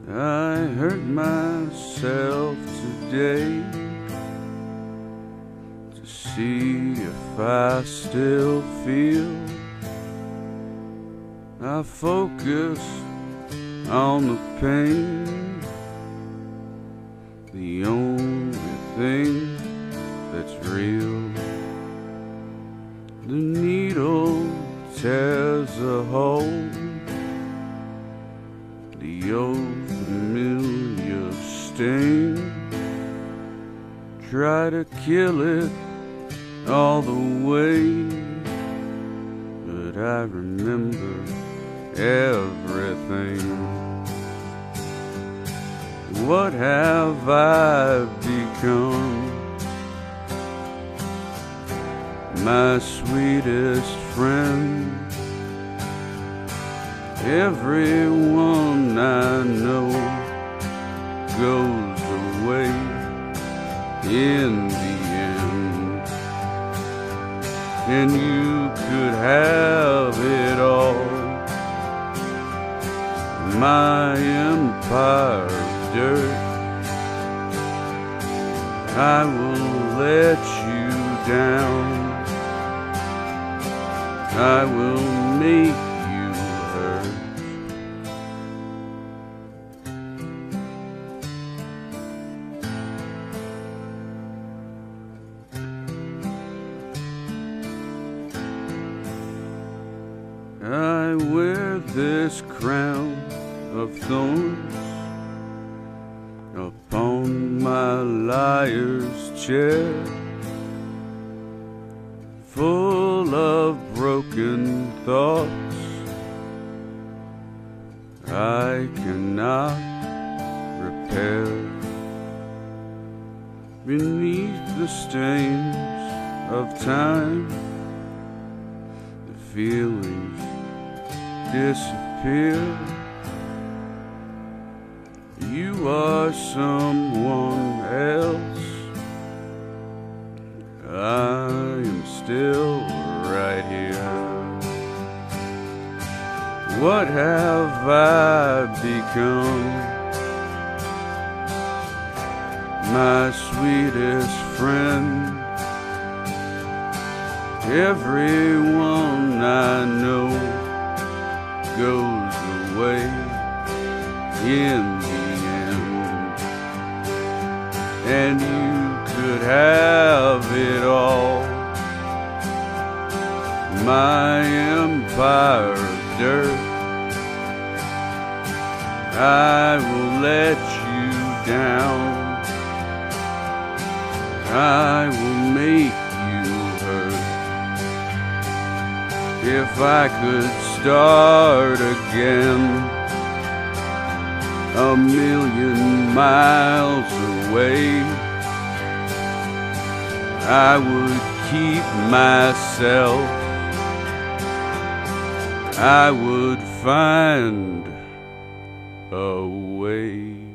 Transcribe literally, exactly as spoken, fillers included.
I hurt myself today to see if I still feel. I focus on the pain, the only thing that's real. The needle tears a hole, the old familiar sting. Try to kill it all the way, but I remember everything. What have I become? My sweetest friend. Everyone I know goes away in the end, and you could have it all. My empire of dirt, I will let you down. I will make you hurt. I wear this crown of thorns upon my liar's chair, full of broken thoughts I cannot repair. Beneath the stains of time, the feelings disappear. You are someone else. I am still right here. What have I become? My sweetest friend. Everyone I know goes away in the end, and you could have it all. My empire of dirt, I will let you down. I will make you hurt. If I could start again, a million miles away, I would keep myself. I would find a way.